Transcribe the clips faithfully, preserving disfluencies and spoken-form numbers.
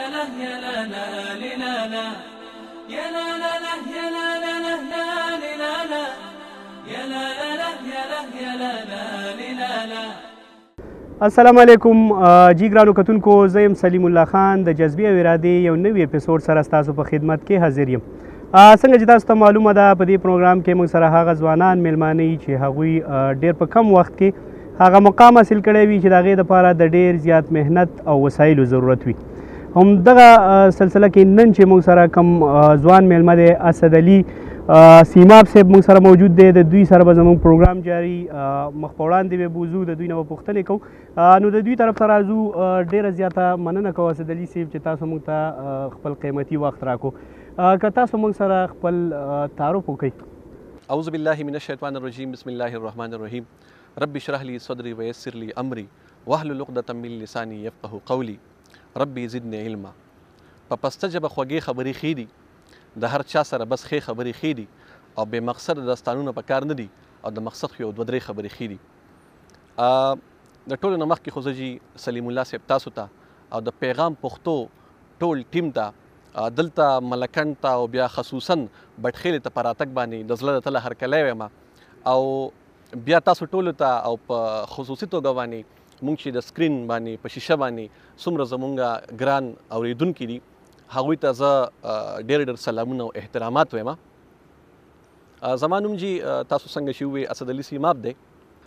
لا يا لا لا لا لا يا لا لا لا يا لا لا لا لا لا يا لا لا لا يا لا يا لا لا لا. السلام علیکم جی ګرانو کتونکو، زه یم سلیم الله خان د جذبې او ارادې یو نوي اپیسوډ سره ستاسو په خدمت کې حاضر یم. څنګه چې تاسو ته معلومه ده، په دې پروګرام کې موږ سره هغه ځوانان میلمانه یي چې هغوی ډېر په کم وخت کې هغه مقام حاصل کړی وي چې د هغې دپاره د ډېر زیات محنت او وسایلو ضرورت وي. همدغه سلسله کې نن چې موږ سره کوم ځوان میلمه دی، اسد علي سیماب صاحب موږ سره موجود دی. د دوی سره به زموږ پروګرام جاري مخ په وړاندې به بوځو، د دوی نه به پوښتنې کوو. نو د دوی طرف ته راځو. ډېره زیاته مننه کوو اسد علي صاحب چې تاسو موږ ته خپل قیمتي وخت راکو. که تاسو موږ سره خپل تعارف وکړئ. اعوذ بالله من الشیطان الرجیم، بسم الله الرحمن الرحیم. رب اشرح لي صدري ويسر لي امري واحلل عقدة من لساني يفقهوا قولي ربي زدني علما. په پسته ژبه خوږې خبرې ښې دي، د هر چا سره بس ښې خبرې ښې دي، او بې مقصده داستانونه په کار نه دي، او د مقصد خو یو دوه درې خبرې ښې دي. د ټولو نه مخکې خو زه جي سلیم الله صاحب تاسو ته او د پیغام پښتو ټول ټیم ته دلته ملکنډ ته او بیا خصوصا بټخیلې ته په راتګ باندې د زړه د تله هرکلی وایم، او بیا تاسو ټولو ته او په خصوصي توګه باندې مونږ چې د سکرین باندې په شیشه باندې څومره زمونږ ګران اورېدونکي دي، هغوی ته زه ډېر ډېر سلامونه او احترامات وایم. زما نوم جي تاسو څنګه چې ووایي اسد علي سیماب دی.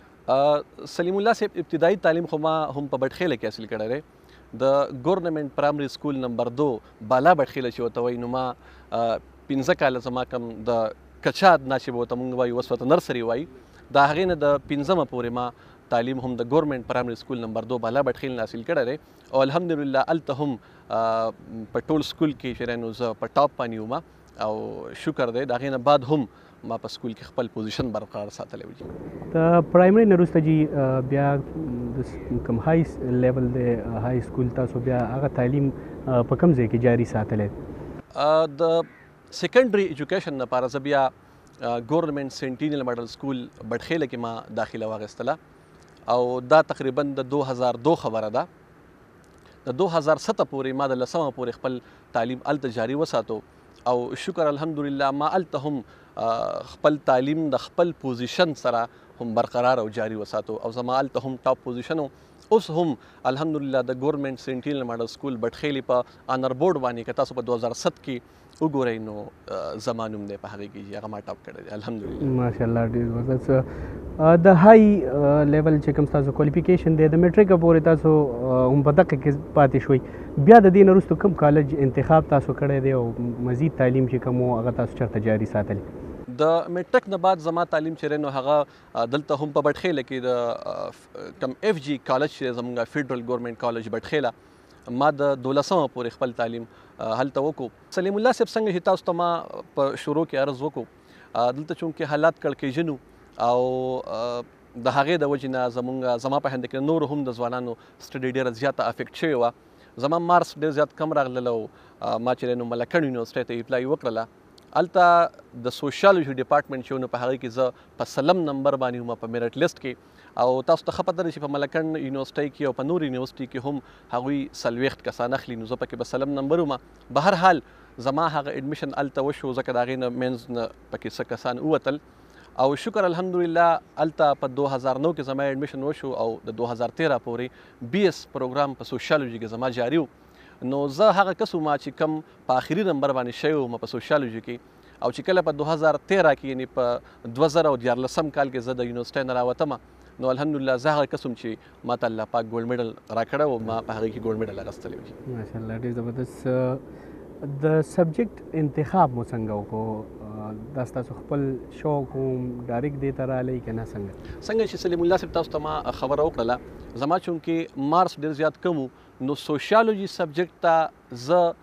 سلیم الله صاحب ابتدایي تعلیم خو ما هم په بټخیله کې حاصل کړی دی، د ګورنمنټ پرایمري سکول نمبر دو بالا بټخیله چې ورته وایي. نو ما پنځه کاله زما کوم د کچاد نه چې به ورته مونږ وایو، اوس ورته نرسري وایي، د هغې نه د پنځمه پورې ما تعلیم هم د ګورنمنټ پرایمري سکول نمبر دو بالا بټخیل نه حاصل کړی دی، او الحمدلله هلته هم په ټول سکول کې چې نو زه په ټاپ باندې وم، او شکر دی د هغې نه بعد هم ما په سکول کې خپل پوزیشن برقرار ساتلی و. د پرایمري نه وروسته جي بیا د کوم های لیول دی های سکول، تاسو بیا هغه تعلیم په کوم ځای کې جاري ساتلی؟ د سیکنډري ایجوکیشن لپاره زه بیا ګورنمنټ سینټینیل ماډل سکول بټخیله کې ما داخله واخیستله، او دا تقریبا د دو هزار دو خبره ده. د دو هزار سته پورې ما د لسمه پورې خپل تعلیم هلته جاري وساتو، او شکر الحمدلله ما هلته هم خپل تعلیم د خپل پوزیشن سره هم برقرار او جاري وساتو، او زما هلته هم ټاپ پوزیشن و. اوس هم الحمدلله د ګورنمنټ سینټینیل ماډل سکول بټخیلې په آنر بورډ باندې که تاسو په دو هزار ست کې وګورئ نو زما نوم دی په هغې کې چې هغه ما ټاپ کړی دی الحمدلله. ماشاءالله ډېر زبردست. د های لیول چې کوم ستاسو کوالیفیکیشن دی، د میټریکه پورې تاسو هم په دقه کې پاتې شوئ، بیا د دې نه وروسته کوم کالج انتخاب تاسو کړی دی، او مزید تعلیم چې کوم و هغه تاسو چېرته جاري ساتلی؟ د میټرک نه بعد زما تعلیم چې نو هغه دلته هم په بټخیله کې د کم اف جي کالج چې زموږ فیډرل ګورنمنټ کالج بټخیله، ما د دولسمه پورې خپل تعلیم هلته وکړو. سلیم الله صاحب څنګه چې تاسو ته ما په شروع کې عرض وکړو، دلته چونکې حالات کړکېژن وو، او د هغې د وجې نه زموږ زما په هنده کې نورو هم د ځوانانو سټډي ډېره زیاته افیکټ شوې وه. زما مارکس ډېر زیات کم راغلل، او ما چې نو ملکنډ یونیورسټۍ ته اپلای وکړله. هلته د سوشیالوجي ډپارټمنټ چې نو په هغې کې زه په سلم نمبر باندې وم په میرټ لیسټ کې، او تاسو ته ښه پته ده چې په ملکنډ یونیورسټۍ کې او په نور یونیورسټۍ کې هم هغوی څلوېښت کسان اخلي، نو زه پکې به سلم نمبر وم. به هر حال زما هغه اډمیشن هلته وشو، ځکه د هغې نه مینز نه پکې څه کسان ووتل، او شکر الحمدلله هلته په دو هزار نو کې زما اډمیشن وشو، او د دو هزار تیره پورې بي ایس پروګرام په سوشیالوجي کې زما جاري و. نو زه هغه کس وم چې کم په آخري نمبر باندې شوی وم په سوشیالوجي کې، او چې کله په دو هزار تیره کې یعنې په دوه زره او دیارلسم کال کې زه د یونیورسټۍ نه راوتم، نو الحمدلله زه هغه کس وم چې ما ته الله پاک ګولډ میډل راکړی و، ما په هغې کې ګولډ میډل اخیستلی و. ماشاءالله ډېر زبردست. د سبجیکټ انتخاب مو څنګه وکړو؟ دا ستاسو خپل شوق و، ډایرکټ دې ته راغلی که نه څنګه؟ څنګه چې سلیم الله صاحب تاسو ته ما خبره وکړله، زما چونکې مارکس ډېر زیات کم و، نو سوشیالوجي سبجیکټ ته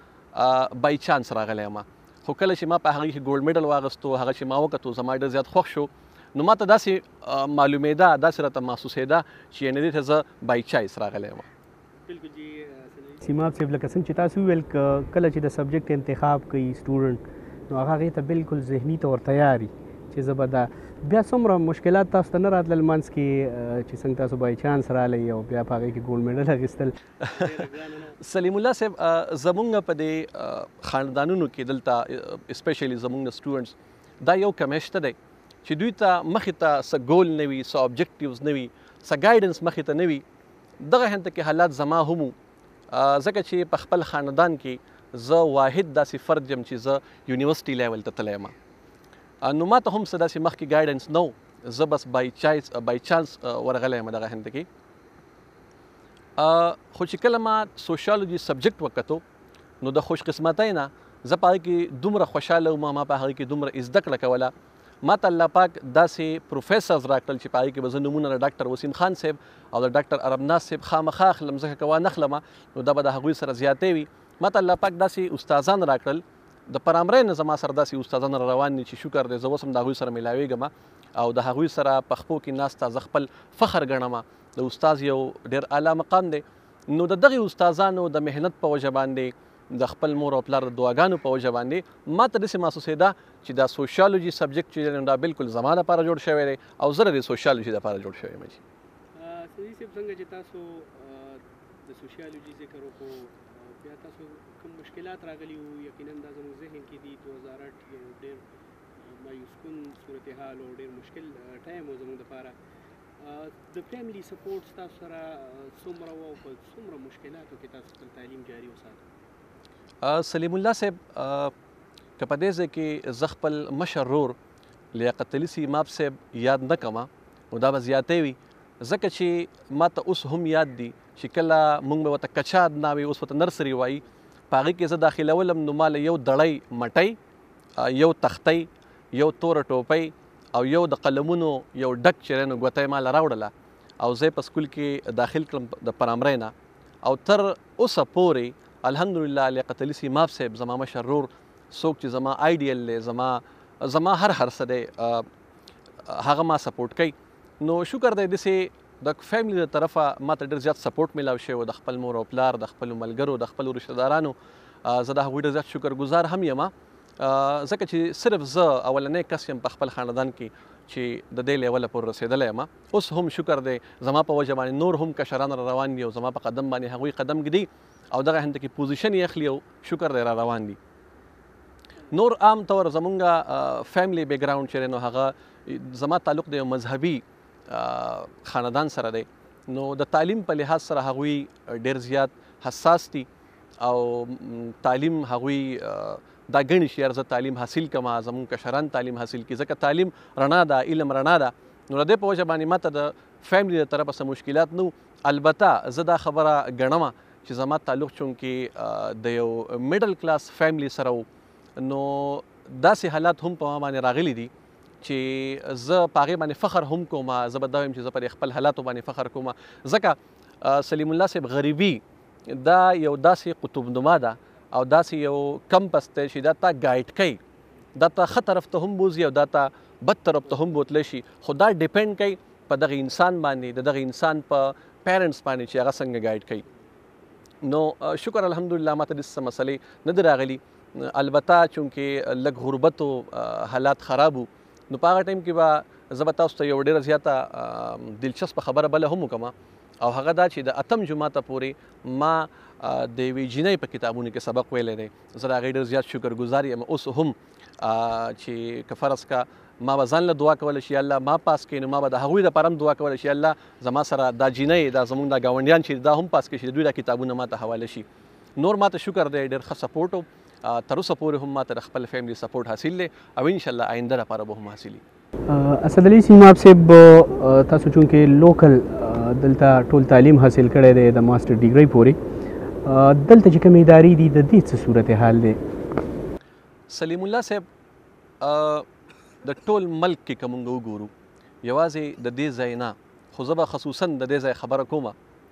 زه بای چانس راغلی یم، خو کله چې ما په هغې کې ګولډ میډل واغستو، هغه چې ما وکتو زما ډېر زیات خوښ شو، نو ما ته داسې معلومېده، داسې راته محسوسېده چې یعنې دې ته زه بای چایس راغلی یم. بلکل جی سیماب صاحب، لکه څنګه چې تاسو وویل کله چې د سبجیکټ انتخاب کوي سټوډنټ، نو هغه هغې ته بلکل ذهني طور تیار وي چې زه به دا بیا څومره مشکلات تاسو ته نه راتلل منځ کې چې څنګه تاسو بای چانس رالی او بیا په هغې کې ګولډ میډل اخیستل؟ سلیم الله صاحب زمونږ په دې خاندانونو کې دلته اسپیشلی زمونږ سټوډنټس دا یو کمی شته دی چې دوی ته مخې ته څه ګول نه وي، څه ابجکټیوز نه وي، څه ګایډنس مخې ته نه وي. دغه هنته کې حالات زما هم ځکه چې په خپل خاندان کې زه واحد داسې فرد یم چې زه یونیورسټي لیول ته تللی یم، نو ما ته هم څه داسې مخکې ګایډنس نه و، زه بس بای چایس بای چانس ورغلی یم دغه هند کې. خو چې کله ما سوشیالوجي سبجیکټ وکتو نو د خوش قسمتۍ نه زه په هغې کې دومره خوشحاله وم، ما په هغې کې دومره زده کړه کوله. ما ته الله پاک داسې پروفیسرز راکړل چې په هغې کې به زه نومونه د ډاکټر وسیم خان صاحب او د ډاکټر ارمناز صاحب خامخا اخلم، ځکه که وانه اخلم نو دا به د هغوی سره زیاتې وي. ما ته الله پاک داسې استادان راکړل، د پرامرۍ نه زما سره داسې استادان را روان دي چې شکر دی زه اوس هم د هغوی سره میلاویږم او د هغوی سره په خپو کې ناسته زه خپل فخر ګڼم. د استاد یو ډېر اعلی مقام دی. نو د دغې استادانو د محنت په وجه باندې، د خپل مور او پلار د دعاګانو په وجه باندې ما ته داسې محسوسېده چې دا سوشیالوجي سبجیکټ چې دی دا بالکل زما لپاره جوړ شوی دی او زه د سوشیالوجي لپاره جوړ شوی یم. سعدي صاحب څنګه چې تاسو د سوشیالوجي ذکر وکړو، بیا تاسو کوم مشکلات راغلي وو؟ یقینا دا زموږ ذهن کې دي دو هزار اټ یو ډېر مایوس کن صورتحال او ډېر مشکل ټایم و زموږ دپاره. د فیملی سپورټ تاسو سره څومره و او په څومره مشکلاتو کې تاسو خپل تعلیم جاري وساتئ؟ سلیم الله صاحب که په دې ځای کې زه خپل مشر ورور لیاقت علي سیماب صاحب یاد نه کړم نو دا به زیاتی وي، ځکه چې ما ته اوس هم یاد دي چې کله موږ به ورته کچاد ناوي اوس ورته نرسري وایي، په هغې کې زه داخلولم نو ما له یو دړی مټۍ، یو تختۍ، یو توره ټوپۍ او یو د قلمونو یو ډک چې دی نو ګوته یې ما له راوړله او زه یې په سکول کې داخل کړم د پرامرۍ نه. او تر اوسه پورې الحمدلله لیاقت علي سیماب صاحب زما مشر ورور څوک چې زما آیډیل دی، زما زما هر هر څه دی، هغه ما سپورټ کوي. نو شکر دی داسې د فیملی د طرفه ما ته ډېر زیات سپورټ میلاو شوی و، د خپل مور او پلار، د خپلو ملګرو، د خپلو رشته دارانو. زه د هغوی ډېر زیات شکرګزار هم یم، ځکه چې صرف زه اولنی کس یم په خپل خاندان کې چې د دې لیوله پورې رسېدلی یم. اوس هم شکر دی زما په وجه باندې نور هم کشران را روان دي او زما په قدم باندې هغوی قدم ږدي او دغه هنته کې پوزیشن یې اخلي او شکر دی را روان دي. نور عام طور زمونږ فیملی بیک ګراونډ چې دی نو هغه زما تعلق د یو مذهبي خاندان سره دی، نو د تعلیم په لحاظ سره هغوی ډېر زیات حساس دي او تعلیم هغوی دا ګڼي چې یار زه تعلیم حاصل کړم، زمونږ کشران تعلیم حاصل کړي، ځکه تعلیم رڼا ده، علم رڼا ده. نو د دې په وجه باندې ما ته د فیملی د طرفه څه مشکلات نه و. البته زه دا خبره ګڼم چې زما تعلق چونکې د یو میډل کلاس فیملی سره و نو داسې حالات هم په ما باندې راغلي دي چې زه په هغې باندې فخر هم کوم. زه به دا وایم چې زه په خپل حالاتو باندې فخر کوم، ځکه سلیم الله صاحب غریبي دا یو داسې قطبنما ده او داسې یو کمپس دی چې دا تا ګایډ کوي، دا تا ښه طرف ته هم بوځي او دا تا بد طرف ته هم بوتلی شي، خو دا ډیپینډ کوي په دغه انسان باندې، د دغه انسان په پیرنټس باندې چې هغه څنګه ګایډ کوي. نو شکر الحمدلله ما ته داسې څه مسلې نه دي راغلي. البته چونکې لږ غربت او حالات خراب وو نو په هغه ټایم کې به زه به تاسو ته یو ډېره زیاته دلچسپه خبره بله هم وکړم او هغه دا چې د اتم جماعته پورې ما د یوې جینۍ په کتابونو کې سبق ویلی دی. زه د هغې ډېر زیات شکرګزار یم اوس هم چې که فرض کا ما به ځان له دعا کوله چې الله ما پاس کړي نو ما به د هغوی دپاره هم دعا کوله چې الله زما سره دا جینۍ دا زموږ دا ګاونډیان چې دا هم پاس کړي چې د دوی دا کتابونه ما ته حواله شي. نور ما ته شکر دی ډېر ښه سپورټ و، تر اوسه پورې هم ما ته د خپل فیملی سپورټ حاصل دی او انشاءالله آینده لپاره به هم حاصلي. اسد علي سیماب صاحب تاسو چونکې لوکل دلته ټول تعلیم حاصل کړی دی د ماسټر ډیګرۍ پورې، دلته چې کومې ادارې دي د دې څه صورتحال دی؟ سلیم الله صاحب د ټول ملک کې که موږ وګورو یوازې د دې ځای نه، خو زه به خصوصا د دې ځای خبره کوم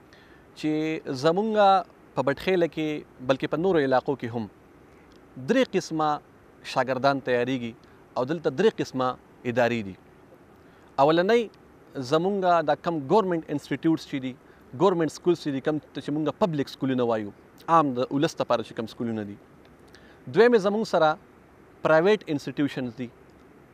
چې زمونږ په بټخیله کې بلکې په نورو علاقو کې هم درې قسمه شاګردان تیاریږي او دلته درې قسمه ادارې دي. اولنی زمونږ دا کم ګورمنټ انسټیټیوټس چې دي، ګورمنټ سکولز چې دي، کم چې مونږ پبلک سکولونه وایو، عام د ولس دپاره چې کم سکولونه دي. دویم زمونږ سره پرایویټ انسټیټیوشنز دي،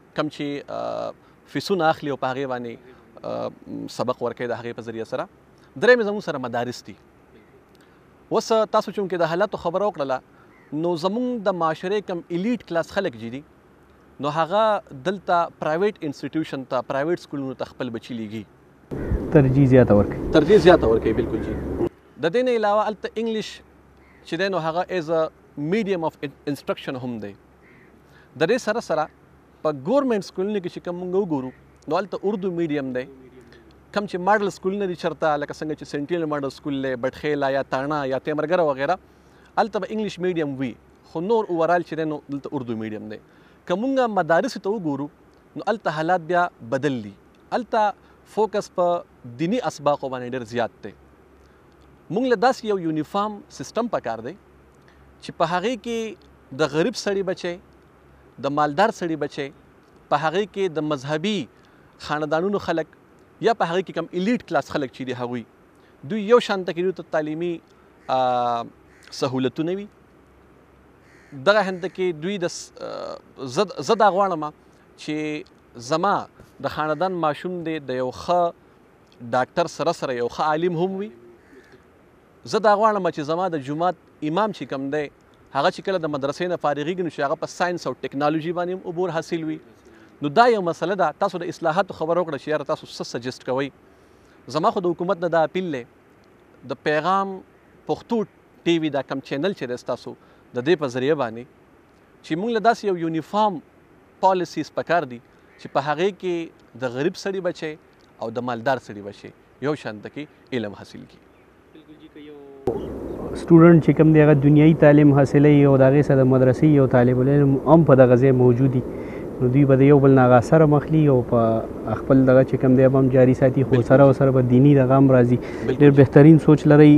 کم چې فیسونه اخلي او په هغې باندې سبق ورکوي د هغې په ذریعه سره. درېیم زموږ سره مدارس دي. اوس تاسو چونکې د حالاتو خبره وکړله نو زموږ د معاشرې کم الیټ کلاس خلک چې دي نو هغه دلته پرایویټ انسټیټیوشن ته پرایویټ سکولونو ته خپل بچي لیږي ترجیح زیاته ورکوي ترجیح زیاته ورکوي بالکل جی. د دې نه علاوه هلته انګلیش چې دی نو هغه ایز ا میډیم اف انسټرکشن هم دی. د دې سره سره په ګورنمنټ سکولونو کې چې کوم موږ وګورو نو هلته اردو میډیم دی. کم چې ماډل سکولونه دي چېرته لکه څنګه چې سینټینل ماډل سکول دی بټخیله یا تاڼه یا تیمرګره وغیره هلته به انګلیش میډیم وي خو نور اوورال چې دی نو دلته اردو میډیم دی. که مونږ مدارسو ته وګورو نو هلته حالات بیا بدل دي. هلته فوکس په دیني اسباقو باندې ډېر زیات دی. مونږ له داسې یو یونیفارم سیسټم پکار دی چې په هغې کې د غریب سړي بچی د مالدار سړي بچی په هغې کې د مذهبي خاندانونو خلک یا په هغې کې کم الیټ کلاس خلک چې دي هغوی دوی یو شانته کې دوی ته تعلیمي سهولتونه وي. دغه هنده کې دوی د زه دا غواړم چې زما د خاندان ماشوم دی د یو ښه ډاکټر سره سره یو ښه عالم هم وي. زه دا غواړم چې زما د جومات امام چې کوم دی هغه چې کله د مدرسې نه فارغېږي نو چې هغه په ساینس او ټیکنالوژي باندې هم عبور حاصل وي. نو دا یو مسله ده. تاسو د اصلاحاتو خبره وکړه چې یاره تاسو څه سجست کوئ. زما خو د حکومت نه دا اپیل دی د پیغام پښتو ټي وي دا کم چینل چې دی ستاسو د دې په ذریعه باندې چې موږ له داسې یو یونیفارم پالیسیز پکار دي چې په هغې کې د غریب سړي بچی او د مالدار سړي بچی یو شانته کې علم حاصل کړي. سټوډنټ چې کوم دی هغه دنیایي تعلیم حاصلوي او د هغې سره د مدرسې یو طالب العلم هم په دغه ځای موجود دي نو دوی به د یو بل نه هغه اثره مخلي او په خپل دغه چې کوم دی به هم جاري ساتي خو سره او سره به دیني دغه هم راځي. ډېر بهترین سوچ لرئ.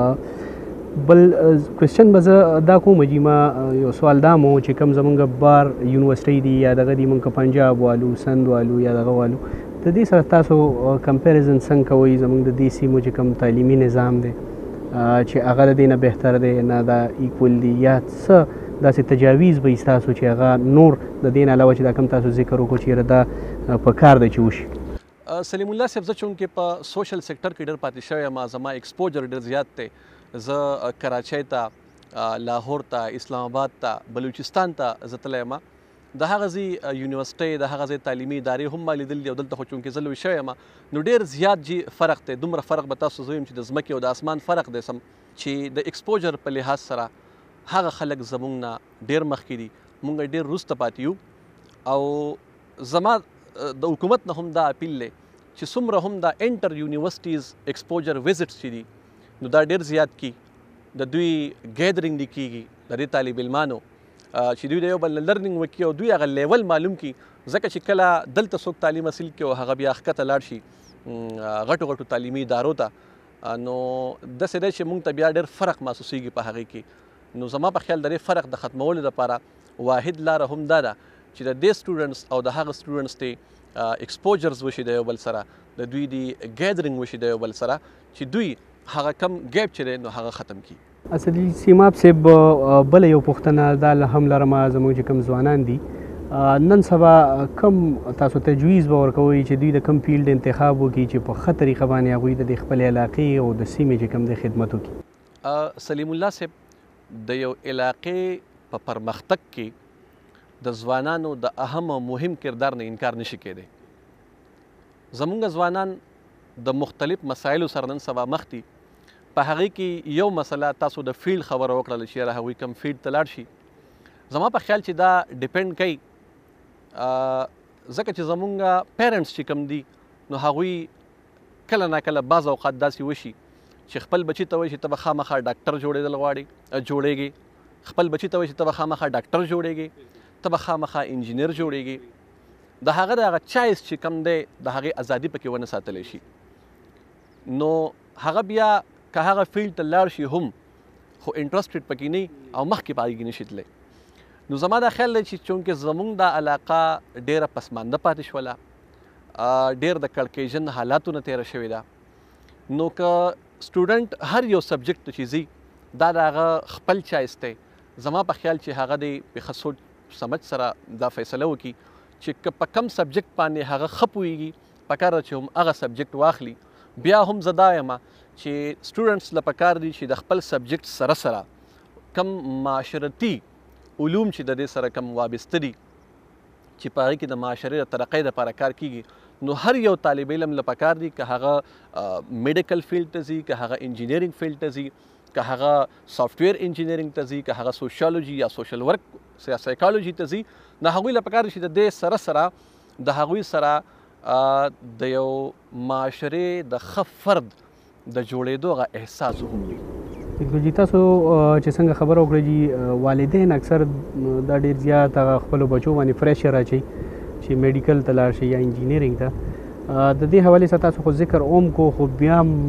بل کوېسچن به زه دا کوم چې ما یو سوال دا مو چې کوم زمونږ بار یونیورسټۍ دي یا دغه دي مونږ پنجاب والو سند والو یا دغه والو د دې سره تاسو کمپیریزن څنګه کوئ زمونږ د دې سیمو چې کوم تعلیمي نظام دی چې هغه د دې نه بهتر دی نه دا ایکول دی یا څه داسې تجاویز به ستاسو چې هغه نور د دې نه علاوه چې دا کوم تاسو ذکر وکړو چې یاره دا په کار دی چې وشي. سلیم الله صاحب زه چونکې په سوشل سیکټر کې ډېر پاتې شوی یم زما ایکسپوجر ډېر زیات دی. زه کراچۍ ته لاهور ته اسلام آباد ته بلوچستان ته زه تللی یم. د هغه ځای یونیورسټۍ د هغه ځای تعلیمي ادارې هم ما لیدلي دي او دلته خو چونکې زه لوی شوی یم نو ډېر زیات جي فرق دی. دومره فرق به تاسو زه یم چې د ځمکې او د اسمان فرق دی سم چې د ایکسپوجر په لحاظ سره هغه خلک زموږ نه ډېر مخکې دي. موږ ډېر وروسته پاتې یو او زما د حکومت نه هم دا اپیل دی چې څومره هم دا انټر یونیورسټیز ایکسپوجر وزټس چې دي نو دا ډېر زیات کی د دوی ګیدرینګ دي کیږي د دې طالب علمانو چې دوی د یو بل لرنینګ وکړي او دوی هغه لیول معلوم کړي ځکه چې کله دلته څوک تعلیم حاصل کړي او هغه بیا ښکته لاړ شي غټو غټو تعلیمي ادارو ته نو داسې دی چې موږ ته بیا ډېر فرق محسوسیږي په هغې کې. نو زما په خیال د دې فرق د ختمولو لپاره واحد لاره هم دا ده چې د دې سټوډنټس او د هغه سټوډنټس ته ایکسپوجرز وشي د یو بل سره د دوی دی ګیدرینګ وشي د یو بل سره چې دوی هغه کم ګیپ چې دی نو هغه ختم کړي. اصلي سیماب صاحب بله یو پوښتنه دا هم لرم زموږ چې کوم ځوانان دي نن سبا کم تاسو تجویز به ورکوئ چې دوی د کم فیلډ انتخاب وکړي چې په ښه طریقه باندې هغوی د خپلې علاقې او د سیمې چې کوم دی خدمت وکړي. سلیم الله صاحب د یو علاقې په پرمختګ کې د ځوانانو د اهم او مهم کردار نه انکار نشي کېدی. زمونږ ځوانان د مختلف مسایلو سره نن سبا مخ دي. په هغې کې یو مسله تاسو د فیلډ خبره وکړله چې یاره هغوی کم فیلډ ته لاړ شي. زما په خیال چې دا ډیپینډ کوي ځکه چې زمونږ پیرنټس چې کوم دي نو هغوی کله نه کله بعض اوقات داسې وشي چې خپل بچي ته وایي چې ته به خامخا ډاکټر جوړېدل غواړې جوړېږي خپل بچي ته وایي چې ته به خامخا ډاکټر جوړېږي ته به خامخا انجینر جوړېږي د هغه د هغه چایس چې کم دی د هغې ازادي پکې ونه ساتلی شي نو هغه بیا که هغه فیلډ ته لاړ شي هم خو انټرسټډ پکې نه او مخکې په هغې نشي تللی. نو زما دا خیال دی چې چونکې زمونږ دا علاقه ډېره پسمانده پاتې شوله ډېر د کړکېژن حالاتو نه تېره شوې ده نو که سټوډنټ هر یو سبجیکټ چې ځي دا د هغه خپل چایس دی. زما په خیال چې هغه دی په ښه سوچ سمج سره دا فیصله وکړي چې که په کم سبجیکټ باندې هغه ښه پوهېږي پکار ده چې هم هغه سبجیکټ واخلي. بیا هم زه دا یم چې سټوډنټس له پکار دي چې د خپل سبجیکټ سره سره کم معاشرتي علوم چې د دې سره کم وابسته دي چې په هغې کې د معاشرې د ترقۍ دپاره کار کیږي، نو هر یو طالب علم له پکار دي که هغه میډیکل فیلډ ته ځي، که هغه انجینیرینګ فیلډ ته ځي، که هغه سافټویر انجینیرینګ ته ځي، که هغه سوشیالوجي یا سوشل ورک یا سایکالوجي ته ځي، نو هغوی له پکار دي چې د دې سره سره د هغوی سره د یو معاشرې د ښه فرد د جوړېدو هغه احساس هم وي. بالکل جی، تاسو چې څنګه خبره وکړه جی، والدین اکثر دا ډېر زیات هغه خپلو بچو باندې پریشر اچوي چې میډیکل ته لاړ شي یا انجینیرینګ ته. د دې حوالې سره تاسو خو ذکر اوم کو، خو بیا هم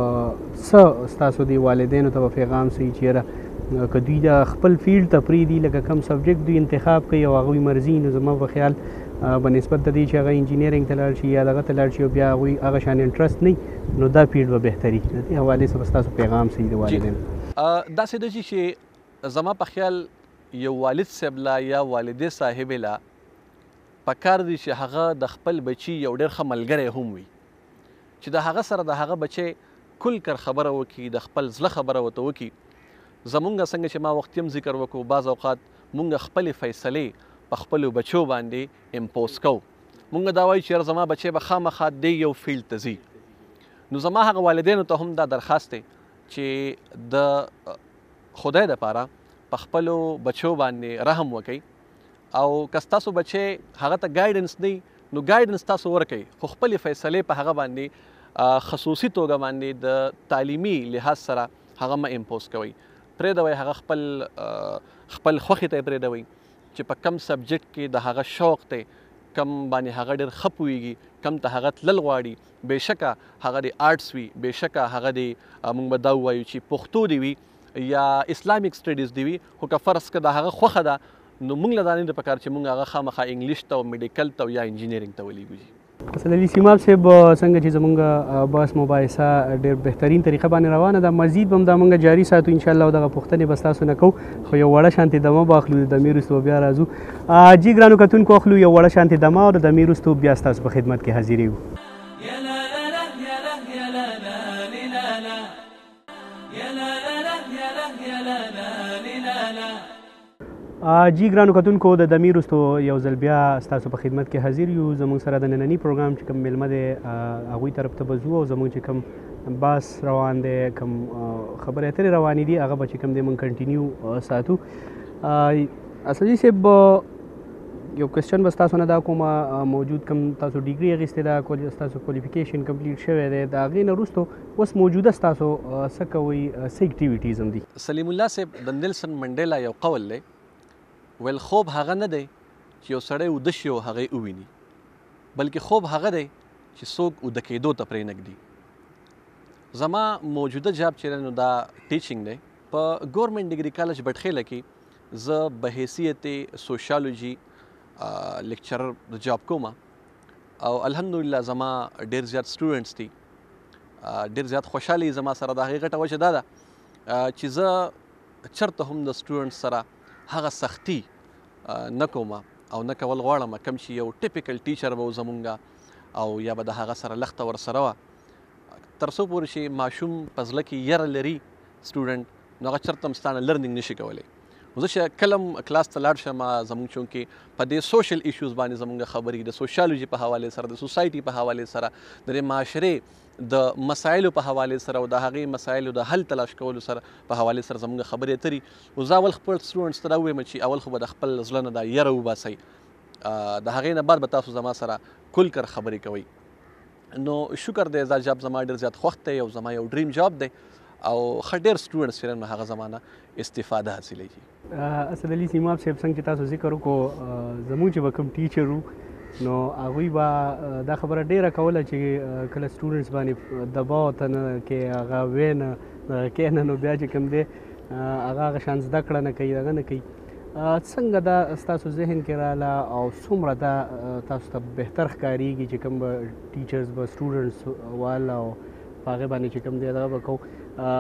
څه ستاسو د والدینو ته به پیغام سي چې یاره که دوی د خپل فیلډ ته پرېږدي، لکه کوم سبجیکټ دوی انتخاب کوي او هغوی مرضي، نو زما په خیال په نسبت د دې چې هغه انجینیرینګ ته لاړ شي یا دغه ته لاړ شي او بیا هغوی هغه شان انټرسټ نه، نو دا فیلډ به بهتري. د دې حوالې سره ستاسو پیغام سي د والدینو؟ داسې ده چې زما په خیال یو والد صاحب لا یا والدې صاحبې لا پکار دي چې هغه د خپل بچي یو ډېر ښه ملګری هم وي، چې د هغه سره د هغه بچی کل کر خبره وکړي، د خپل زړه خبره ورته وکړي. زمونږ څنګه چې ما وختي هم ذکر وکړو، بعض اوقات مونږ خپلې فیصلې په خپلو بچو باندې امپوز کوو. مونږ دا وایو چې یاره زما بچی به خامخا دی یو فیلډ ته ځي. نو زما هغه والدینو ته هم دا درخواست دی چې د خدای دپاره په خپلو بچو باندې رحم وکړئ، او که ستاسو بچی هغه ته ګایډنس دی نو ګایډنس تاسو ورکوئ، خو خپلې فیصلې په هغه باندې خصوصي توګه باندې د تعلیمي لحاظ سره هغه مه امپوز کوئ. پرېږدوئ هغه خپل خپل خوښې ته یې پرېږدوئ چې په کم سبجیکټ کې د هغه شوق دی، کم باندې هغه ډېر ښه پوهېږي، کم ته هغه تلل غواړي. بېشکه هغه د آرټس وي، بېشکه هغه د موږ به دا ووایو چې پښتو دې وي یا اسلامیک سټډیز دې وي، خو که فرض که د هغه خوښه ده نو موږ له دا نه ده پکار چې موږ هغه خامخا انګلیش ته او میډیکل ته یا انجینیرینګ ته ولیږو. اسد علي سیماب صاحب، څنګه چې زموږ بحث مباحثه ډېر بهترین طریقه باندې روانه ده، مزید به هم دا موږ جاري ساتو انشاءالله، او دغه پوښتنې به ستاسو نه کوو، خو یو وړه شانتې دمه به اخلو، د دمې وروسته به بیا راځو. جي ګرانو کتونکو، اخلو یو وړه شانتې دمه، او د دمې وروسته بیا ستاسو په خدمت کې حاضرېږو. جی ګرانو کتونکو، د دمې وروستو یو ځل بیا ستاسو په خدمت کې حاضر یو. زموږ سره د ننني پروګرام چې کوم میلمه دی هغوی طرف ته به ځو، او زموږ چې کوم بحث روان دی، کوم خبرې اترې روانې دي، هغه به چې کوم دی موږ کنټینیو ساتو. اسدالي صاحب، یو کوېسچن به ستاسو نه دا کوم، موجود کوم تاسو ډیګري اخیستې ده، ستاسو کوالیفیکیشن کمپلیټ شوی دی، د هغې نه وروسته اوس موجوده ستاسو څه کوئ، څه اکټیویټیز هم دي؟ سلیم الله صاحب، د نیلسن منډیلا یو قول دی، ویل خوب هغه نه دی چې یو سړی اوده شي او هغه وویني، بلکې خوب هغه دی چې څوک اوده کېدو ته پرې نږدي. زما موجوده جاب چې دی نو دا ټیچینګ دی په ګورنمنټ ډګري کالج بټخیله کې. زه په حیثیت سوشیالوجي لیکچرر د جاب کوم، او الحمدلله زما ډېر زیات سټوډنټس دي، ډېر زیات خوشحالي زما سره. د هغې غټه وجه دا ده چې زه چېرته هم د سټوډنټس سره هغه سختي نه کوم او نه کول غواړم کوم چې یو ټیپیکل ټیچر به و زمونږ، او یا به د هغه سره لخته ورسره وه، تر څو پورې چې ماشوم په زړه کې یره لري سټوډنټ، نو هغه چېرته هم ستا نه لرنینګ نشي کولی. زه چې کله هم کلاس ته لاړ شم، زموږ چونکې په دې سوشل ایشوز باندې زموږ خبرې د سوشیالوجي په حوالې سره، د سوسایټي په حوالې سره، د دې معاشرې د مسایلو په حوالې سره او د هغې مسایلو د حل تلاش کولو سره په حوالې سره زموږ خبرې اترې. نو زه اول خپل سټوډنټس ته دا ووایم چې اول خو به د خپل زړه نه دا یره وباسئ، د هغې نه بعد به تاسو زما سره کل کر خبرې کوئ. نو شکر دی، دا جاب زما ډېر زیات خوښ دی او زما یو ډریم جاب دی، او ښه ډېر سټوډنټس چې نو هغه زما نه استفاده حاصلېږي. اسد علي سیماب صاحب، څنګه چې تاسو ذکر وکړو، زموږ چې به کوم ټیچر وو نو هغوی به دا خبره ډېره کوله چې کله سټوډنټس باندې دباو ته نه کې هغه وی نه کښېنه، نو بیا چې کوم دی هغه هغه شان زده کړه نه کوي، هغه نه کوي. څنګه دا ستاسو ذهن کې راله او څومره دا تاسو ته بهتر ښکارېږي چې کوم به ټیچرز به سټوډنټس وال او په هغې باندې چې کوم دی دغه به کوو،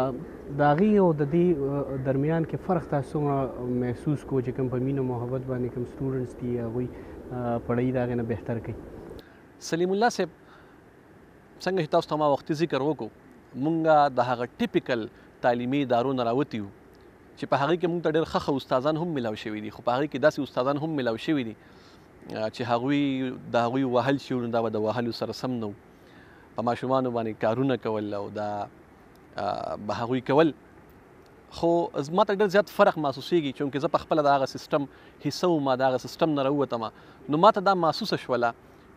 د هغې او د دې درمیان کې فرق تاسو څومره محسوس کړو چې کوم په مینه محبت باندې کوم سټوډنټس دي هغوی پړی د هغې نه بهتر کوي؟ سلیم الله صاحب څنګه چې تاسو ته ما وختي ذکر وکړو مونږ د هغه ټیپیکل تعلیمي ادارو نه راوتي یو چې په هغې کې مونږ ته ډېر ښه ښه استادان هم ملاو شوي دي، خو په هغې کې داسې استادان هم ملاو شوي دي چې هغوی د هغوی وهل چې نو دا به د وهلو سره سم نه و، په ماشومانو باندې کارونه کول او دا به هغوی کول. خو ما ته ډېر زیات فرق محسوسېږي چونکې زه په خپله د هغه سیسټم حصه وم، د هغه سیسټم نه راووتم، نو ما ته دا محسوسه شوله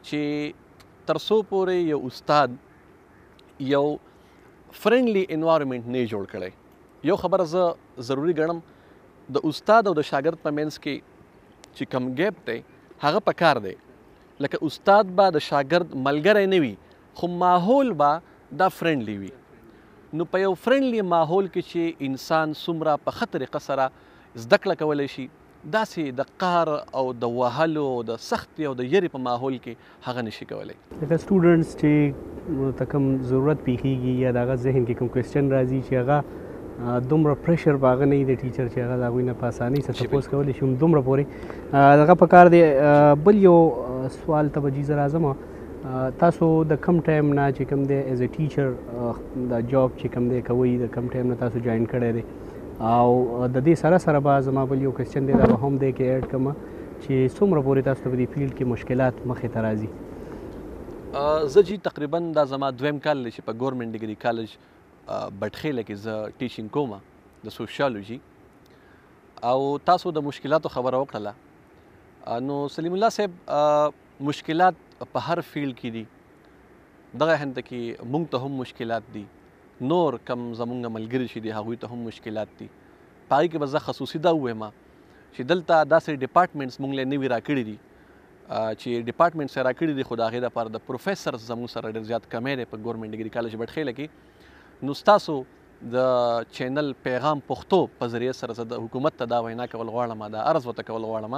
چې تر څو پورې یو استاد یو فرینډلی انوایرمنټ نه جوړ کړی. یو خبره زه ضروري ګڼم د استاد او د شاګرد په منځ کې چې کم ګیپ دی هغه په کار دی، لکه استاد به د شاګرد ملګری نه وي خو ماحول به دا فرینډلی وي. نو په یو فرینډلی ماحول کې چې انسان څومره په ښه طریقه سره زده کړه کولی شي، داسې د قهر او د وهلو او د سختي او د یرې په ماحول کې هغه نشي کولی. لکه سټوډنټس چې ته کوم ضرورت پیښیږي یا د هغه ذهن کې کوم کوېسچن راځي چې هغه دومره پریشر به هغه نه وي د ټیچر چې هغه د هغوی نه په اسانۍ سره تپوس کولی شي دومره پورې دغه په کار دی. بل یو سوال ته به جي زه راځم، تاسو د کم ټایم نه چې کوم دی ایز ا ټیچر دا جاب چې کوم دی کوئ د کم ټایم نه تاسو جوین کړی دی او د دې سره سره به زما بل یو کوېسچن دی دا به هم دی کې ایډ کړم چې څومره پورې تاسو ته په دې فیلډ کې مشکلات مخې ته راځي؟ زه جي تقریبا دا زما دویم کال دی چې په ګورنمنټ ډګري کالج بټخیله کې زه ټیچینګ کوم د سوشیالوجي، او تاسو د مشکلاتو خبره وکړله. نو سلیم الله صاحب مشکلات په هر فیلډ کې دي، دغه هنته کې مونږ ته هم مشکلات دي، نور کم زمونږ ملګري چې دي هغوی ته هم مشکلات دي. په هغې کې به زه خصوصي دا ووایم چې دلته داسې ډپارټمنټس مونږ له نوي راکړي دي چې ډپارټمنټس یې راکړي دي خو د هغې دپاره د پروفیسرز زموږ سره ډېر زیات کمی دی په ګورنمنټ ډګري کالج بټخیله کې. نو ستاسو د چینل پیغام پښتو په ذریعه سره زه د حکومت ته دا وینا کول غواړم، دا عرض ورته کول غواړم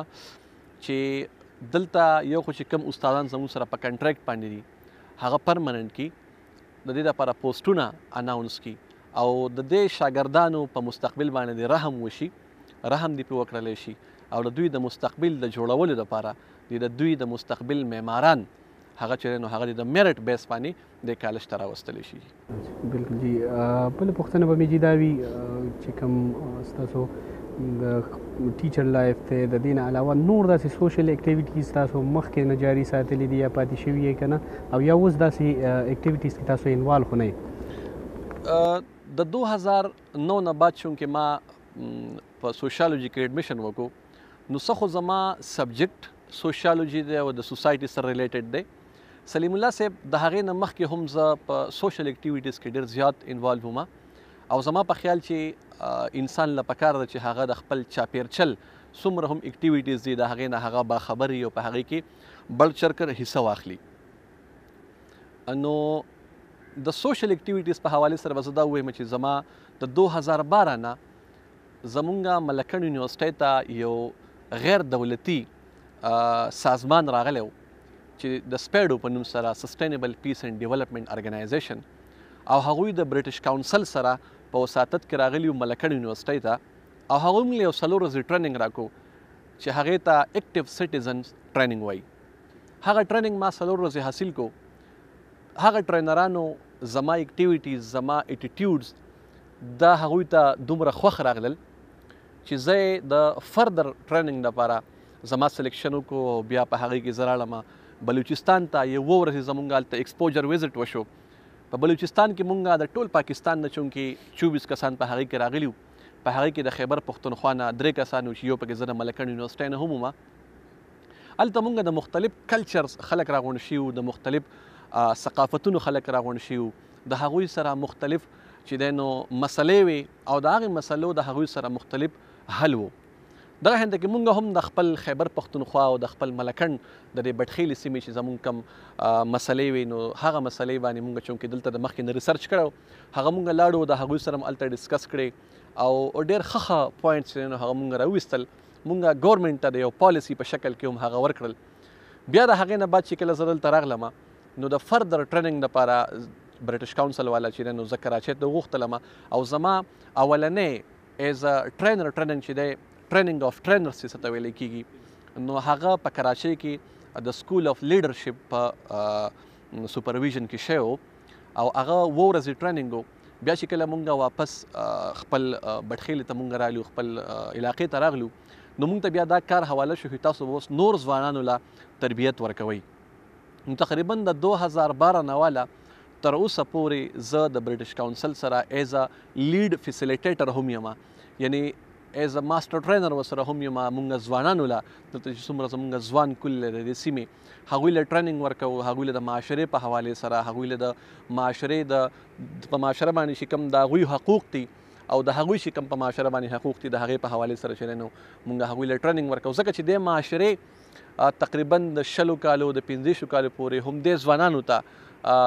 چې دلته یو خو چې کوم استادان زموږ سره په کنټریکټ باندې دي هغه پرمننټ کړي، د دې لپاره پوسټونه اناونس کړي او د دې شاګردانو په مستقبل باندې د رحم وشي، رحم دې پرې وکړلی شي او د دوی د مستقبل د جوړولو لپاره د دوی د مستقبل معماران هغه چې نو هغه د میرټ بیس باندې د کالج ته راوستلی شي. بالکل جی. بله پوښتنه به مې جي دا وي چې کوم ستاسو د ټیچر لایف دی د دې نه علاوه نور داسې سوشل اکټیویټیز تاسو مخکې نه جاري ساتلي دي یا پاتې شوي یې که نه، او یا اوس داسې اکټیویټیز کې تاسو انوالو خو نه یې؟ د دو هزار نو نه بعد چونکې ما په سوشیالوجي کې ایډمیشن وکړو نو څه خو زما سبجیکټ سوشیالوجي دی او د سوسایټي سره ریلیټډ دی. سلیم الله صاحب د هغې نه مخکې هم زه په سوشل اکټیویټیز کې ډېر زیات انوالو وم او زما په خیال چې انسان له پکار ده چې هغه د خپل چاپیرچل څومره هم اکټیویټیز دي د هغې نه هغه باخبر وي او په هغې کې بړ چرکر حصه واخلي. نو د سوشل اکټیویټیز په حوالې سره به زه دا ووایم چې زما د دو هزار باره نه زمونږ ملکن یونیورسټۍ ته یو غیر دولتي سازمان راغلی و چې د سپیډو په نوم سره سسټینیبل پیس اینډ ډیولپمنټ ارګنایزیشن، او هغوی د برټش کاونسل سره په وساطت کې راغلي وو ملکن یونیورسټۍ ته، او هغوی موږ یو څلور ورځې ټریننګ راکړو چې هغې ته اکټیو سټیزنز ټریننګ وایي. هغه ټریننګ ما څلور ورځې حاصل کو. هغه ټرینرانو زما اکټیویټیز زما اټیټیوډز دا هغوی ته دومره خوښ راغلل چې زه یې د فردر ټریننګ لپاره زما سلیکشن وکړو او بیا په هغې کې زه راړم بلوچستان ته یو ورځې زمونږ هلته ایکسپوجر ویزټ وشو. په بلوچستان کې مونږ د ټول پاکستان نه چونکې چوبیس کسان په هغې کې راغلي وو، په هغې کې د خیبر پښتونخوا نه درې کسان وو چې یو پکې زه د ملکن یونیورسټۍ نه هم وم. هلته مونږ د مختلف کلچرز خلک راغونډ شوي وو، د مختلف ثقافتونو خلک راغونډ شوي وو، د هغوی سره مختلف چې دی نو مسلې وې او د هغې مسلو د هغوی سره مختلف حل وو. دغه هنده کې مونږ هم د خپل خیبر پښتونخوا او د خپل ملکن د دې بټخیلې سیمې چې زمونږ کم مسلې وي نو هغه مسلې باندې مونږ چونکې دلته د مخکې نه ریسرچ کړی هغه مونږ لاړو د هغوی سره هم هلته ډسکس کړې او ډېر ښه ښه پوینټس چې نو هغه مونږ راویستل، مونږ ګورنمنټ ته د یو پالیسي په شکل کې هم هغه ورکړل. بیا د هغې نه بعد چې کله زه دلته راغلم نو د فردر ټریننګ دپاره برټش کاونسل والا چې دی نو زه کراچۍ ته وغوښتلم او زما اولنی ایز ا ټرینر ټریننګ چې دی ټریننګ اف ټرینرز چې څه ته ویلی کېږي نو هغه په کراچۍ کې د سکول اف لیډرشپ په سوپرویژن کې شوی و او هغه اووه ورځې ټریننګ و. بیا چې کله مونږ واپس خپل بټخیلې ته مونږ رالو، خپل علاقې ته راغلو، نو مونږ ته بیا دا کار حواله شو چې تاسو به اوس نور ځوانانو له تربیت ورکوئ. نو تقریبا د دو هزار باره نه واله تر اوسه پورې زه د برټش کاونسل سره ایز ا لیډ فیسیلیټیټر هم یم، یعنی ایز ا ماسټر ټرینر ورسره هم یم. مونږ ځوانانو له دلته چې څومره زمونږ ځوان کل د دې سیمې هغوی له ټریننګ ورکوو، هغوی له د معاشرې په حوالې سره، هغوی له د معاشرې د په معاشره باندې چې کوم د هغوی حقوق دي او د هغوی چې کوم په معاشره باندې حقوق دي د هغې په حوالې سره چې نو مونږ هغوی له ټریننګ ورکوو، ځکه چې د معاشرې تقریبا د شلو کالو د پنځه کالو پورې هم دې ځوانانو ته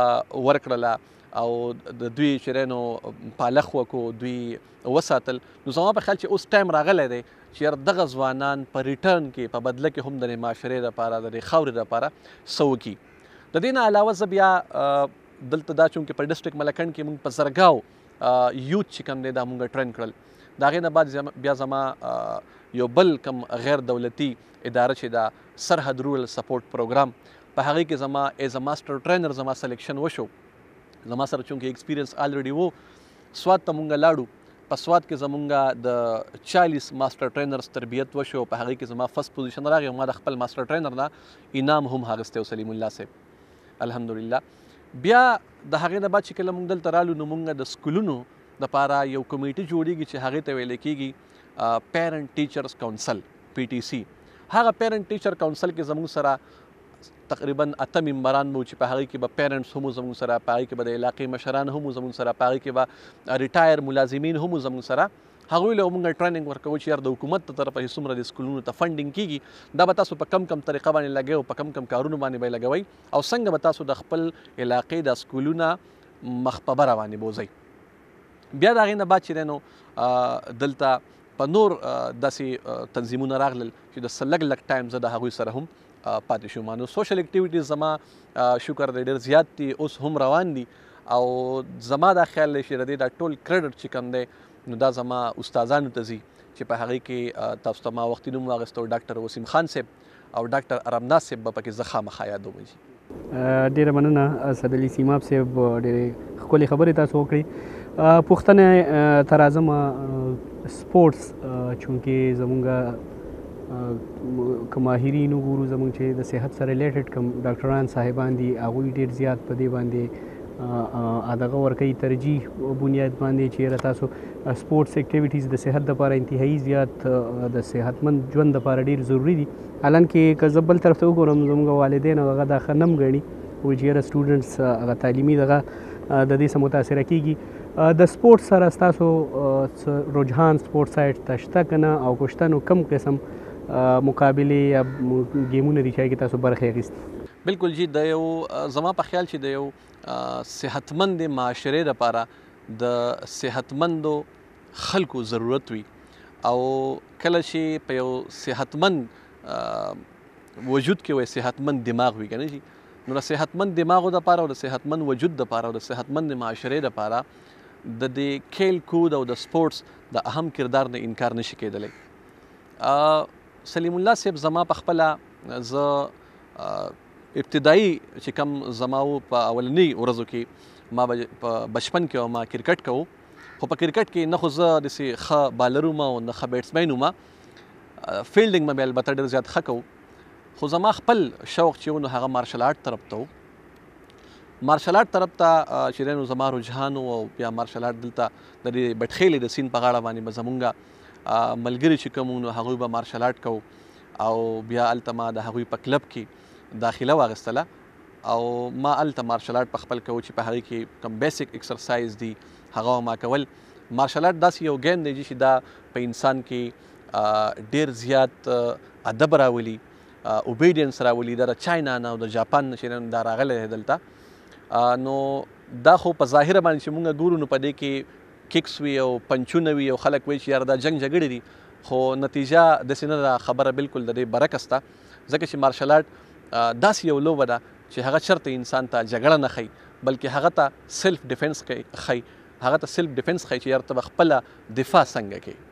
ورکړله او د دوی چې نو پالخ وکړو، دوی وساتل. نو زما په خیال چې اوس ټایم راغلی دی چې یار دغه ځوانان په ریټرن کې په بدله کې هم د معاشرې دپاره د خاورې دپاره څه وکړي. د دې نه علاوه زه بیا دلته دا چونکې په ډسټرکټ ملکنډ کې مونږ په زرګاو یوت چې کوم دی دا مونږ ټرین کړل. د هغې نه بعد بیا زما یو بل کم غیر دولتي اداره چې دا سرحد رورل سپورټ پروګرام، په هغې کې زما ایز ا ماسټر ټرینر زما سلیکشن وشو. زما سره چونکې ایکسپیرینس آلریډي وو. سوات ته مونږ لاړو، په سوات کې زمونږ د چالیس ماسټر ټرینرز تربیت وشو. په هغې کې زما فرست پوزیشن راغی او ما د خپل ماسټر ټرینر نه انعام هم اخیستی و، سلیم الله صاحب الحمدلله. بیا د هغې نه بعد چې کله مونږ دلته رالو نو مونږ د سکولونو دپاره یو کمیټي جوړیږي چې هغې ته ویلی کېږي پیرنټ ټیچرز کونسل پی ټي سی. هغه پیرنټ ټیچر کونسل کې زموږ سره تقریبا اته ممبران مو چې په هغې کې به پیرنټس هم زموږ سره، په هغې کې به د علاقې مشران هم زموږ سره، په هغې کې به ریټایر ملازمین هم زموږ سره. هغوی له مونږ ټریننګ ورکوو چې یار د حکومت ته طرفه چې څومره د سکولونو ته فنډینګ کېږي دا به تاسو په کم کم طریقه باندې لګوئ او په کم کم کارونو باندې به یې لګوئ او څنګه به تاسو د خپل علاقې د سکولونه مخ په بره باندې بوځئ. بیا د هغې نه بعد چې دی نو دلته په نور داسې تنظیمونه راغلل چې د څه لږ لږ ټایم زه د هغوی سره هم پاتې شوم. نو سوشل اکټیویټیز زما شکر دی ډېر زیات دي، اوس هم روان دي او زما دا خیال دی چې د دې دا ټول کریډټ چې کوم دی نو دا زما استادانو ته ځي چې په هغې کې تاسو ته ما وختي نوم واخیسته ډاکټر وسیم خان صاحب او ډاکټر ارمناز صاحب به پکې زه خامخا یادوم. ډېره مننه اسدعلي سیماب صاحب، ډېرې ښکلې خبرې تاسو وکړې. پوښتنه ته راځم، سپورټس چونکې زمونږ که ماهرین وګورو زموږ چې د صحت سره ریلیټډ کوم ډاکټران صاحبان دي هغوی ډېر زیات په دې باندې دغه ورکوي ترجیح بنیاد باندې چې یاره تاسو سپورټس اکټیویټیز د صحت دپاره انتهایي زیات د صحتمند ژوند دپاره ډېر ضروري دي. حالانکې که زه بل طرف ته وګورم زموږ والدین هغه دا ښه نه ګڼي وایي چې یاره سټوډنټس هغه تعلیمي دغه د دې څخه متاثره کېږي. د سپورټس سره ستاسو رجحان سپورټ سایډ ته شته که نه او که شته نو کم قسم مقابلې یا ګیمونه دي چې هغې کې تاسو برخې اخیستې؟ بلکل جی، د یو زما په خیال چې د یو صحتمند معاشرې دپاره د صحتمندو خلکو ضرورت وي او کله چې په یو صحتمند وجود کې وي صحتمند دماغ وي که نه جي، نو د صحتمند دماغو دپاره او د صحتمند وجود دپاره او د صحتمند معاشرې دپاره د دې کھیل کود او د سپورټس د اهم کردار نه انکار نشي کېدلی. سلیم الله صاحب زما په خپله زه ابتدایي چې کوم زما و په اولني ورځو کې ما په بچپن کې ما کرکټ کوو، خو په کرکټ کې نه خو زه داسې ښه بالر وم او نه ښه بیټسمین وم، فیلډینګ مې بیا البته ډېر زیات ښه کوو، خو زما خپل شوق چې و نو هغه مارشل آرټ طرف ته و. مارشل آرټ طرف ته چې دی نو زما رجحان و او بیا مارشل آرټ دلته د دې بټخیلې د سیند په غاړه باندې به زمونږ ملګري چې کوم نو هغوی به مارشل آرټ کوو او بیا هلته ما د هغوی په کلب کې داخله واخیستله او ما هلته مارشل آرټ په خپل کوو چې په هغې کې کوم بیسک ایکسرسایز دي هغه ما کول. مارشل آرټ داسې یو ګیم دی چې دا په انسان کې ډېر زیات ادب راولي، اوبیډینس راولي. دا د چاینا نه او د جاپان نه چې دا راغلی دی دلته، نو دا خو په ظاهره باندې چې مونږ ګورو نو په دې کې کیکس وي او پنچونه وي او خلک وایي چې یاره دا جنګ جګړې دي، خو نتیجه داسې نه ده، خبره بالکل د دې برعکس ده، ځکه چې مارشل آرټ داسې یو لوبه ده چې هغه چېرته انسان ته جګړه نه ښیي بلکې هغه ته سیلف ډیفینس ښیي، هغه ته سیلف ډیفینس ښیي چې یاره ته به خپله دفاع څنګه کوي.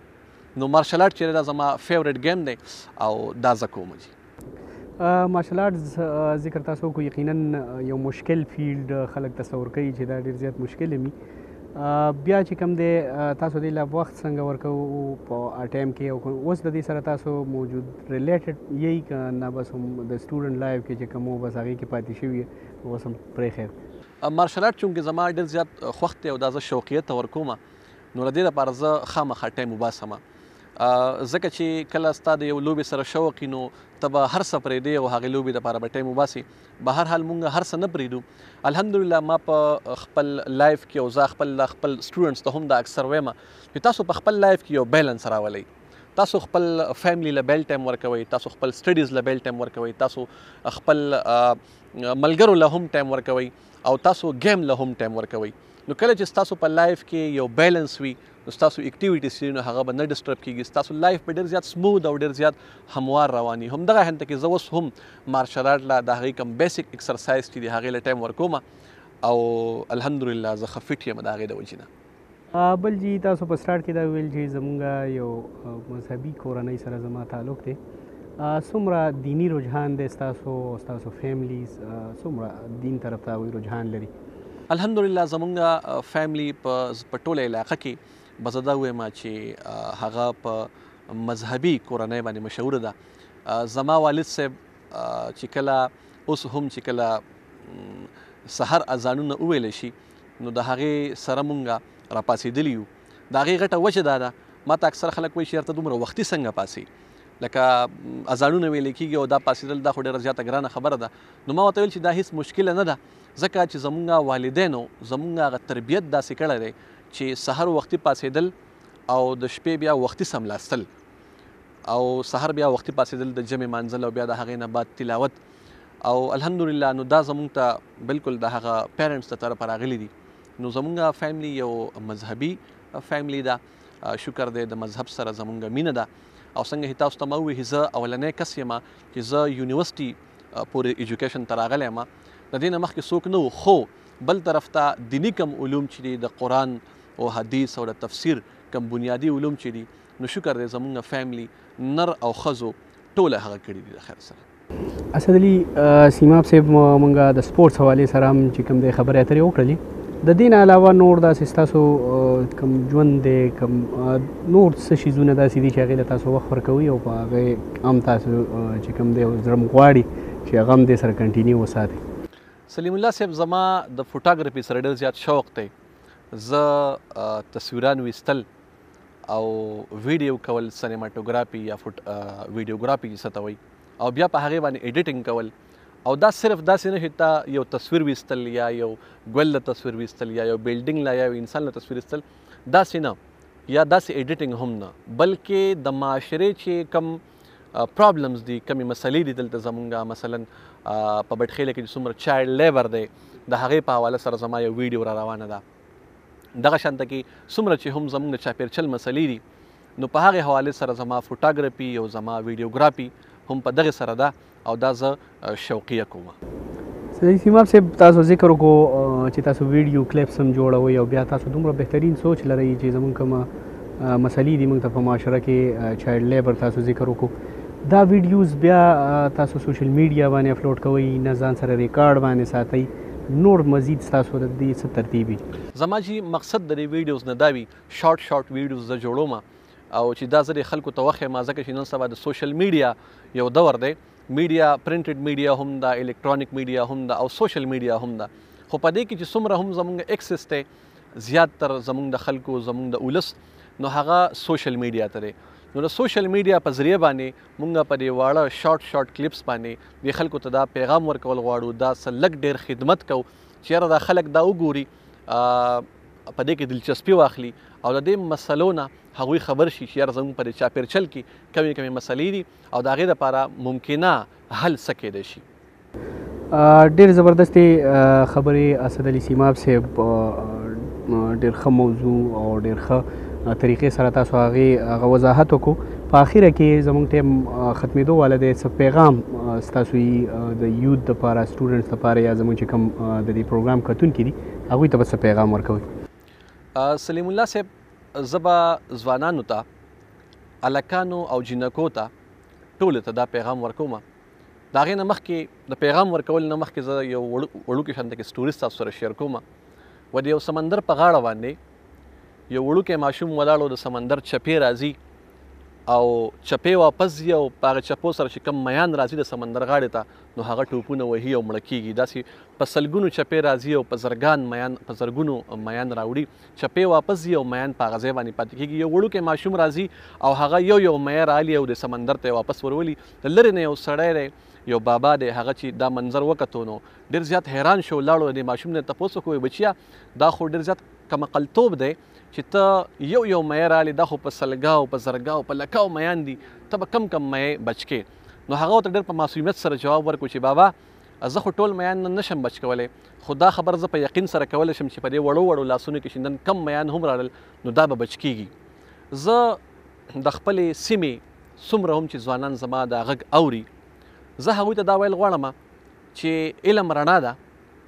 نو مارشل آرټ چې دا زما فیوریټ گیم دی او دا زه کوم جی. مارشل آرټس ذکر تاسو کو یقینا یو مشکل فیلډ خلک تصور کوي چې دا ډېر زیات مشکل وي. بیا چې کوم دی تاسو دې له وخت څنګه ورکوو په ټایم کې او اوس د دې سره تاسو موجود ریلیټډ یی که نه بس هم د سټوډنټ لایف کې چې کوم بس هغې کې پاتې شوي اوس هم پرې خیر؟ مارشل آرټ چونکې زما ډېر زیات خوښ دی او دا زه شوقیت ته ورکوم نو له دې لپاره زه خامخا ټایم وباسم ځکه چې کله ستا د یو لوبې سره شوق وي نو ته به هر څه پرېږدې او هغې لوبې دپاره به ټایم وباسې. به هر حال مونږ هر څه نه پرېږدو. الحمدلله ما په خپل لایف کې او زه خپل خپل سټوډنټس ته هم دا اکثر وایم چې تاسو په خپل لایف کې یو بیلنس راولئ. تاسو خپل فیملی له بیل ټایم ورکوئ، تاسو خپل سټډیز له بیل ټایم ورکوئ، تاسو خپل ملګرو له هم ټایم ورکوئ او تاسو گیم له هم ټایم ورکوئ. نو کله چې ستاسو په لایف کې یو بیلنس وي نو ستاسو اکټیویټیز چې نو هغه به نه ډسټرب کېږي، ستاسو لایف به ډېر زیات سموث او ډېر زیات هموار رواني. همدغه هنته کې زه اوس هم مارشل آرټ له د هغې کوم بیسک اکسرسایز چې دي هغې له ټایم ورکوم او الحمدلله زه ښه فټ یم د هغې د وجې نه. بل جی تاسو په سټارټ کې دا ویل چې زمونږ یو مذهبي کورنۍ سره زما تعلق دی. څومره دیني رجحان دی ستاسو ستاسو فیملیز څومره دین طرف ته هغوی رجحان لري؟ الحمدلله زمونږ فیملی په ټوله علاقه کې به زه دا ووایم چې هغه په مذهبي کورنۍ باندې مشهوره ده. زما والد صاحب چې کله اوس هم چې کله سحر اذانونه وویلی شي نو د هغې سره مونږ راپاڅېدلي یو. د هغې غټه وجه دا ده ما ته اکثر خلک وایي چې یار ته دومره وختي څنګه پاسې لکه اذانونه ویلی کېږي او دا پاسېدل دا خو ډېره زیاته ګرانه خبره ده. نو ما ورته ویل چې دا هېڅ مشکله نه ده ځکه چې زمونږ والدینو زمونږ هغه تربیت داسې کړی دی چې سحر وختي پاسېدل او د شپې بیا وختي سملاستل او سحر بیا وختي پاسېدل د جمع مانځل او بیا د هغې نه بعد تلاوت او الحمدلله نو دا زمونږ ته بالکل د هغه پیرنټس د طرفه راغلي دي. نو زمونږ فیملی یو مذهبي فیملی ده. شکر دی د مذهب سره زمونږ مینه ده او څنګه چې تاسو ته ما ووایي زه اولنی کس یم چې زه یونیورسټي پورې ایجوکیشن ته راغلی یم. د دې نه مخکې څوک نه و خو بل طرف ته دیني کم علوم چې دي د قرآن او حدیث او د تفسیر کم بنیادي علوم چې دي نو شکر دی زمونږ فیملی نر او ښځو ټوله هغه کړي دي د خیر سره. اسد علي سیماب صاحب مونږ د سپورټس حوالې سره هم چې کوم دی خبرې اترې وکړلې. د دې نه علاوه نور داسې ستاسو کوم ژوند دی کوم نور څه شیزونه داسې دي چې هغې له تاسو وخت ورکوي او په هغې هم تاسو چې کوم دی زړه م غواړي چې هغه هم دې سره کنټینیو وساتئ؟ سلیم الله صاحب زما د فوټاګرافي سره ډېر زیات شوق دی. زه تصویران ویستل او ویډیو کول سینماټوګرافي یا ویډیوګرافي چې څه ته وایي او بیا په هغې باندې ایډیټینګ کول او دا صرف داسې نه چې تا یو تصویر ویستل یا یو ګل له تصویر ویستل یا یو بلډینګ له یا یو انسان له تصویر ویستل داسې نه یا داسې ایډیټینګ هم نه بلکې د معاشرې چې کم پرابلمز دي کمې مسلې دي دلته زمونږ مثلا په بټخیله کې چې څومره چایلډ لیبر دی د هغې په حواله سره زما یو ویډیو را روانه ده. دغه شانته کې څومره چې هم زمونږ د چاپېرچل مسلې دي نو په هغې حوالې سره زما فوټاګرافي او زما ویډیوګرافي هم په دغې سره ده او دا زه شوقیه کوم. سید سیماب صاحب تاسو ذکر وکړو چې تاسو ویډیو کلیپس هم جوړوئ او بیا تاسو دومره بهترین سوچ لرئ چې زمونږ کومه مسلې دي موږ ته په معاشره کې چایلډ لیبر تاسو ذکر وکړو. دا ویډیوز بیا تاسو سوشل میډیا باندې اپلوډ کوئ نه ځان سره ریکارډ باندې ساتئ نور مزید ستاسو د دې څه ترتیب وي؟ زما چې مقصد د دې ویډیوز نه دا وي شارټ شارټ ویډیوز زه جوړوم او چې دا زه د خلکو ته وښیم ځکه چې نن سبا د سوشل میډیا یو دور دی. میډیا پرنټډ میډیا هم ده الکترونیک میډیا هم ده او سوشل میډیا هم ده خو په دې کې چې څومره هم زمونږ ایکسس دی زیات تر زمونږ د خلکو زمونږ د ولس نو هغه سوشل میډیا ته دی. نو د سوشل میډیا په ذریعه باندې مونږ په دې واړه شارټ شارټ کلیپس باندې د خلکو ته دا پیغام ورکول غواړو دا څه لږ ډېر خدمت کوو چې یاره دا خلک دا وګوري په دې کې دلچسپي واخلي او د دې مسلو نه هغوی خبر شي چې یاره زموږ په دې چاپېرچل کې کمې کمې مسلې دي او د هغې دپاره ممکنه حل څه کیدی شي. ډېر زبردستې خبرې اسد علي سیماب صاحب ډېر ښه موضوع او ډېر ښه طریقې سره تاسو هغې هغه وضاحت وکړو. په اخره کې زموږ ټایم ختمېدو والا دی څه پیغام ستاسو یې د یوت دپاره سټوډنټس دپاره یا زموږ چې کوم د دې پروګرام کتونکي دي هغوی ته به څه پیغام ورکوئ؟ سلیم الله صاحب زه به ځوانانو ته الکانو او جنکو ته ټولو ته دا پیغام ورکوم. د هغې نه مخکې د پیغام ورکول نه مخکې زه یو وړوکی شانته کې سټوري ستاسو سره شیر کوم. و د یو سمندر په غاړه باندې یو وړوکی ماشوم ولاړ د سمندر چپې راځي او چپې واپس ځي او په هغه چپو سره چې کوم میان راځي د سمندر غاړې ته نو هغه ټوپونه وهي او مړه کېږي. داسې په سلګونو چپې راځي او په زرګان میان په زرګونو میان راوړي. چپې واپس ځي او میان په هغه ځای باندې پاتې کېږي. یو وړوکی ماشوم راځي او هغه یو یو میا رالي او د سمندر ته واپس ورولي. د لرې نه یو سړی دی، یو بابا دی، هغه چې دا منظر وکتو نو ډېر زیات حیران شو. لاړو د ماشوم نه تپوس وکړو، بچیا دا خو ډېر زیات کمقلتوب دی چې ته یو یو میا رالې، دا خو په سلګاو په زرګاو په لکاو میان دي، ته به کم کم میې بچ کې. نو هغه ورته ډېر په معصومیت سره جواب ورکړو چې بابا زه خو ټول میان نه نشم بچ کولی، خو دا خبر زه په یقین سره کولی شم چې په دې وړو وړو لاسونو کې شیندن کم میان هم راړل نو دا به بچ کېږي. زه د خپلې سیمې څومره هم چې ځوانان زما دا غږ اوري، زه هغوی ته دا ویل غواړم چې علم رڼا ده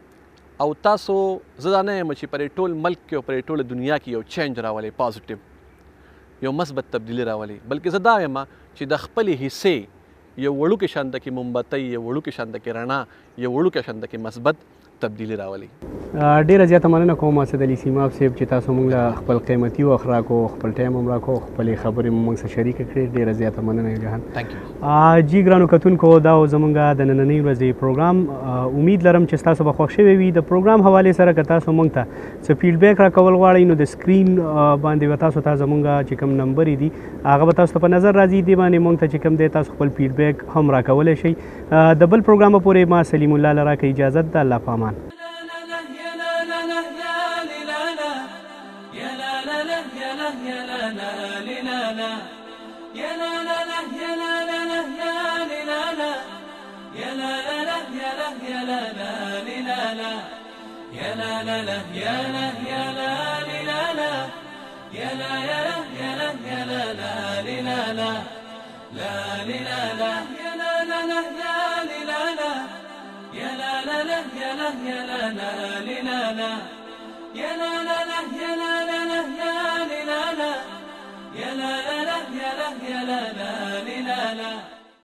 او تاسو زه دا نه یم چې پر ټول ملک کې او پر ټوله دنیا کې یو چینج راولئ، پازیټیو یو مثبت تبدیلي راولئ، بلکې زه دا یم چې د خپلې حصې یو وړوکې شانته کې مومبتۍ، یو وړوکې شانته کې رڼا، یو وړوکې شانته کې مثبت تبدیلي راولي. ډیره زیاته مننه کوم اسد علي سیماب صاحب چې تاسو موږ له خپل قیمتي وخت راکو، خپل ټایم هم راکو، خپلې خبرې مو موږ سره شریکه کړې. ډیره زیاته مننه جهان. تhank you. جی ګرانو کتونکو، دا زموږ د نننۍ ورځې پروګرام. امید لرم چې تاسو به خوښ شوی وي. د پروګرام حوالې سره که تاسو موږ ته څه فیډبیک راکول غواړئ نو د سکرین باندې به تاسو ته زموږ چې کوم نمبر دي هغه به تاسو ته په نظر راځي. دې باندې موږ ته چې کوم دی تاسو خپل فیډبیک هم راکولی شئ. د بل پروګرام پورې ما سلیم الله له راکړئ اجازت ده. الله په امان. يا لا لا لا يا لا يا لا لا لا لا